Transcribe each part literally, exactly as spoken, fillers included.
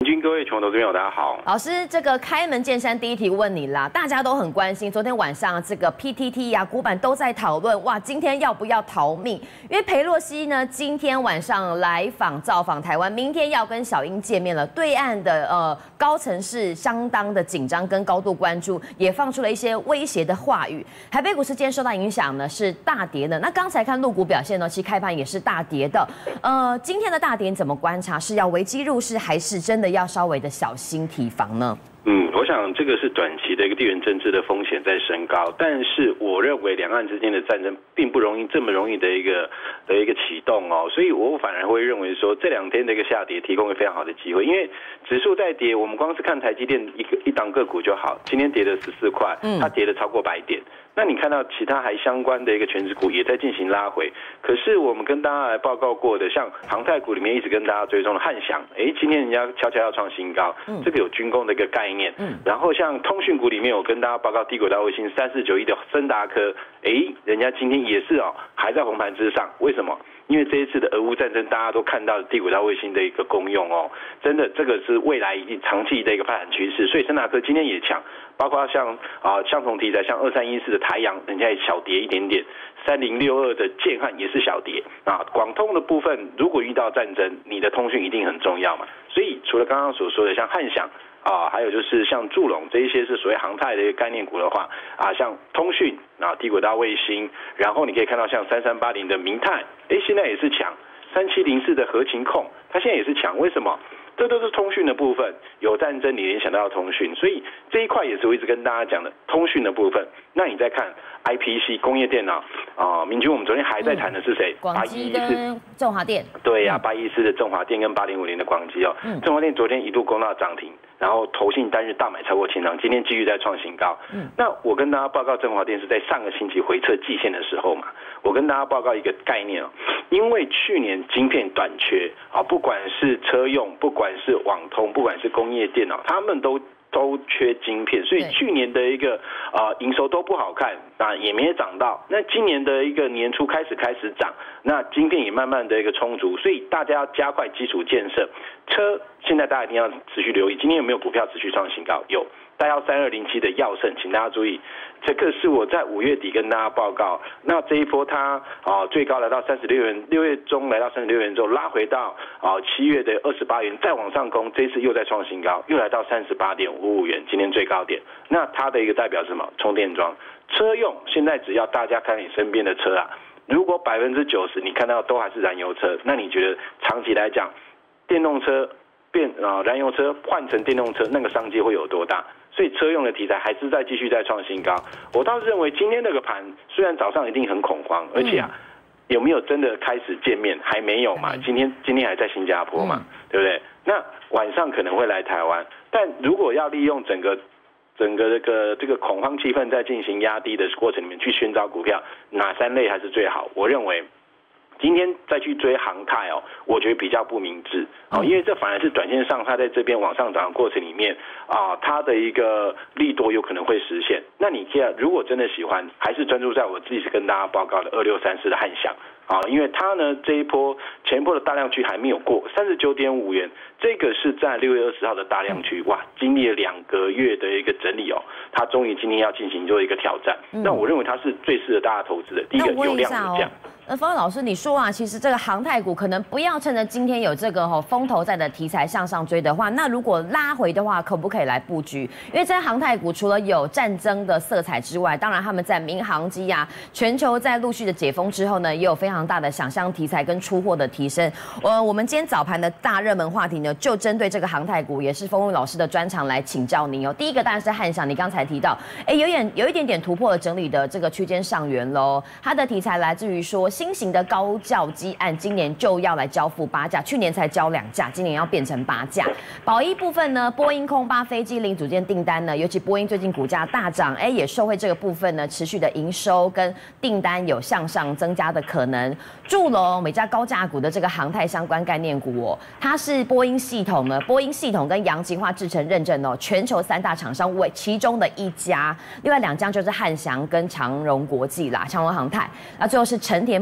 君各位穷投资朋友，大家好。 老师，这个开门见山第一题问你啦，大家都很关心。昨天晚上这个 P T T 呀、啊，股板都在讨论，哇，今天要不要逃命？因为裴洛西呢，今天晚上来访造访台湾，明天要跟小英见面了。对岸的呃高层是相当的紧张跟高度关注，也放出了一些威胁的话语。台北股市今天受到影响呢，是大跌的。那刚才看陆股表现呢，其实开盘也是大跌的。呃，今天的大跌你怎么观察？是要危机入市，还是真的要稍微的小心提防呢？ 嗯，我想这个是短期的一个地缘政治的风险在升高，但是我认为两岸之间的战争并不容易这么容易的一个的一个启动哦，所以我反而会认为说这两天的一个下跌提供了非常好的机会，因为指数在跌，我们光是看台积电一个一档个股就好，今天跌了十四块，它跌了超过百点。那你看到其他还相关的一个全指股也在进行拉回，可是我们跟大家来报告过的，像航太股里面一直跟大家追踪的汉翔，哎，今天人家悄悄要创新高，这个有军工的一个概念。然后像通讯股里面有跟大家报告低轨道卫星三四九一的森达科，哎，人家今天也是哦，还在红盘之上，为什么？因为这一次的俄乌战争，大家都看到低轨道卫星的一个功用哦，真的这个是未来一定长期的一个发展趋势，所以森达科今天也强，包括像啊、呃、相同题材，像二三一四的台阳，人家也小跌一点点，三零六二的建汉也是小跌啊。广通的部分，如果遇到战争，你的通讯一定很重要嘛，所以除了刚刚所说的像汉翔。啊，还有就是像祝龙这一些是所谓航太的一个概念股的话，啊，像通讯啊、低轨道卫星，然后你可以看到像三三八零的明泰，哎，现在也是强，三七零四的合勤控，它现在也是强，为什么？这都是通讯的部分，有战争你联想到通讯，所以这一块也是我一直跟大家讲的通讯的部分。那你再看 I P C 工业电脑啊、呃，明君我们昨天还在谈的是谁？ 广基跟中华电。对呀、啊，八一四的中华电跟八零五零的广基哦，嗯、中华电昨天一度攻到涨停，然后投信单日大买超过千张，今天继续在创新高。嗯，那我跟大家报告中华电是在上个星期回测季线的时候嘛，我跟大家报告一个概念哦，因为去年晶片短缺啊，不管是车用，不管是网通，不管是工业电脑，他们都都缺晶片，所以去年的一个啊、呃、营收都不好看，啊也没涨到。那今年的一个年初开始开始涨，那晶片也慢慢的一个充足，所以大家要加快基础建设。车现在大家一定要持续留意，今天有没有股票持续创新高？有。大幺三二零七的耀盛，请大家注意，这个是我在五月底跟大家报告。那这一波它啊最高来到三十六元，六月中来到三十六元之后拉回到啊七月的二十八元，再往上攻，这一次又在创新高，又来到三十八点五五元，今天最高点。那它的一个代表是什么？充电桩，车用现在只要大家看你身边的车啊，如果百分之九十你看到都还是燃油车，那你觉得长期来讲，电动车变啊燃油车换成电动车，那个商机会有多大？所以车用的题材还是在继续在创新高。我倒是认为今天这个盘虽然早上一定很恐慌，而且啊，有没有真的开始见面？还没有嘛。今天今天还在新加坡嘛，对不对？那晚上可能会来台湾，但如果要利用整个整个这个这个恐慌气氛在进行压低的过程里面去寻找股票，哪三类还是最好？我认为。今天再去追航太哦，我觉得比较不明智哦，因为这反而是短线上它在这边往上涨的过程里面啊，它的一个利多有可能会实现。那你现在如果真的喜欢，还是专注在我自己是跟大家报告的二六三四的汉翔啊，因为它呢这一波前一波的大量区还没有过三十九点五元，这个是在六月二十号的大量区，哇，经历了两个月的一个整理哦，它终于今天要进行做一个挑战。那我认为它是最适合大家投资的，第一个有量有价。 那方老师，你说啊，其实这个航太股可能不要趁着今天有这个哈、哦、风头在的题材向上追的话，那如果拉回的话，可不可以来布局？因为这些航太股除了有战争的色彩之外，当然他们在民航机啊，全球在陆续的解封之后呢，也有非常大的想象题材跟出货的提升。呃，我们今天早盘的大热门话题呢，就针对这个航太股，也是丰润老师的专长来请教您哦。第一个当然是汉翔，你刚才提到，哎，有点有一点点突破了整理的这个区间上缘喽。它的题材来自于说。新型的高教机案今年就要来交付八架，去年才交两架，今年要变成八架。保一部分呢，波音空巴飞机零组件订单呢，尤其波音最近股价大涨，哎，也受惠这个部分呢，持续的营收跟订单有向上增加的可能。祝龙每家高价股的这个航太相关概念股哦，它是波音系统呢，波音系统跟阳极化制程认证哦，全球三大厂商为其中的一家，另外两家就是汉翔跟长荣国际啦，长荣航太。那最后是成田。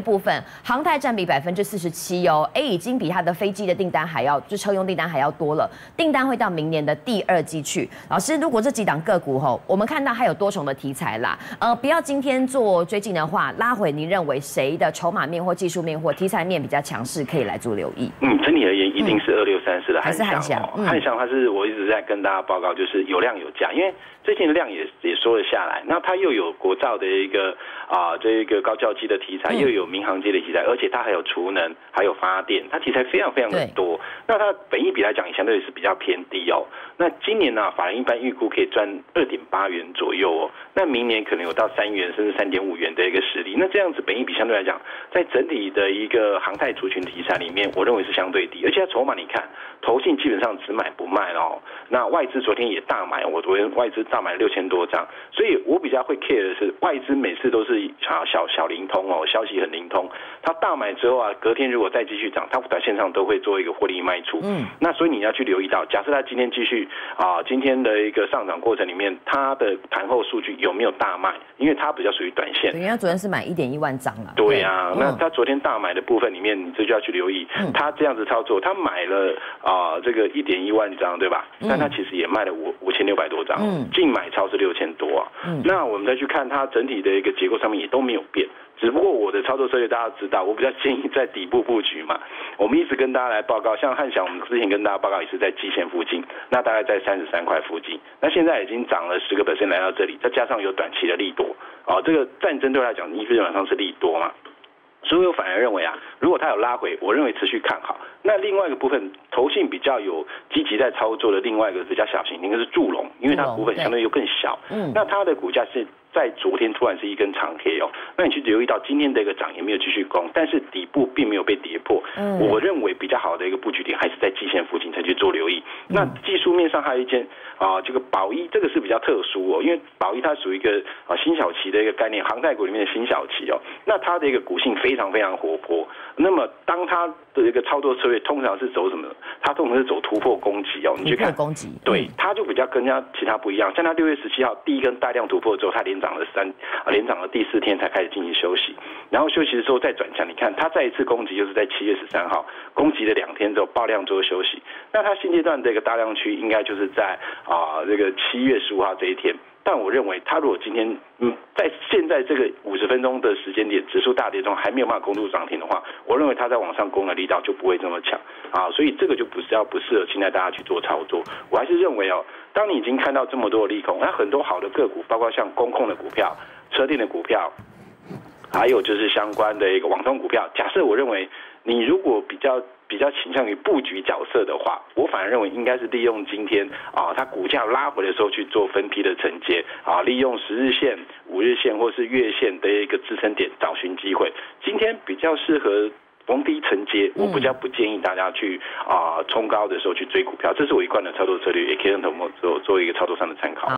部分，航太占比百分之四十七哦，哎，已经比它的飞机的订单还要，就车用订单还要多了，订单会到明年的第二季去。老师，如果这几档个股吼，我们看到还有多重的题材啦，呃，不要今天做追进的话，拉回，你认为谁的筹码面或技术面或题材面比较强势，可以来做留意？ 嗯，整体而言，一定是二六三四的汉翔、哦。 还是汉翔？嗯、 汉翔它是我一直在跟大家报告，就是有量有价，因为最近的量也也缩了下来，那它又有国造的一个啊、呃、这一个高教机的题材，又有民航机的题材，而且它还有储能，还有发电，它题材非常非常的多。那它本益比来讲，也相对是比较偏低哦。那今年呢、啊，法人一般预估可以赚二点八元左右哦。那明年可能有到三元甚至三点五元的一个实力。那这样子本益比相对来讲，在整体的一个航太族群题材里面，我认为是相对低。而且它筹码你看，投信基本上只买不卖哦。那外资昨天也大买，我昨天外资大买六千多张。所以我比较会 care 的是，外资每次都是小小小灵通哦，消息很灵通。它大买之后啊，隔天如果再继续涨，它短线上都会做一个获利卖出。嗯。那所以你要去留意到，假设它今天继续啊，今天的一个上涨过程里面，它的盘后数据有没有大卖？因为它比较属于短线。 对，因为它昨天是买一点一万张了。 对呀、啊，嗯、那它昨天大买的部分里面，你这就要去留意，嗯、它这样子操作，它买了啊、呃、这个一点一万张，对吧？嗯、但它其实也卖了五五千六百多张，嗯，净买超是六千多啊。嗯、那我们再去看它整体的一个结构上面也都没有变。只不过我的操作策略大家知道，我比较建议在底部布局嘛。我们一直跟大家来报告，像汉翔，我们之前跟大家报告也是在季线附近，那大概在三十三块附近。那现在已经涨了十个 percent 来到这里，再加上有短期的利多，啊，这个战争对他来讲，基本上是利多嘛。所以我反而认为啊，如果它有拉回，我认为持续看好。那另外一个部分，投信比较有积极在操作的另外一个比较小型，应该是祝融，因为它股本相对又更小。嗯，那它的股价是在昨天突然是一根长黑哦，那你去留意到今天的一个涨也没有继续攻，但是底部并没有被跌破。嗯，我认为比较好的一个布局点还是在季线附近才去做留意。嗯、那技术面上还有一件啊，这个宝一这个是比较特殊哦，因为宝一它属于一个啊新小期的一个概念，航太股里面的新小期哦，那它的一个股性非常非常活泼。那么当它的一个操作策略通常是走什么？它通常是走突破攻击哦，你去看攻击， 对，它就比较跟人家其他不一样。像它六月十七号第一根大量突破之后，它连涨了三啊，连涨了第四天才开始进行休息，然后休息的时候再转强。你看它再一次攻击，就是在七月十三号攻击了两天之后爆量之后休息。那它现阶段的一个大量区应该就是在啊这个七月十五号这一天。但我认为，它如果今天嗯在现在这个五十分钟的时间点，指数大跌中还没有办法攻入涨停的话，我认为它在往上攻的力道就不会这么强啊，所以这个就不是要不适合现在大家去做操作。我还是认为哦，当你已经看到这么多的利空，那很多好的个股，包括像工控的股票、车电的股票，还有就是相关的一个网通股票，假设我认为你如果比较。比较倾向于布局角色的话，我反而认为应该是利用今天啊，它股价拉回的时候去做分批的承接啊，利用十日线、五日线或是月线的一个支撑点找寻机会。今天比较适合逢低承接，我比较不建议大家去啊冲高的时候去追股票，这是我一贯的操作策略，也可以让我们做做一个操作上的参考。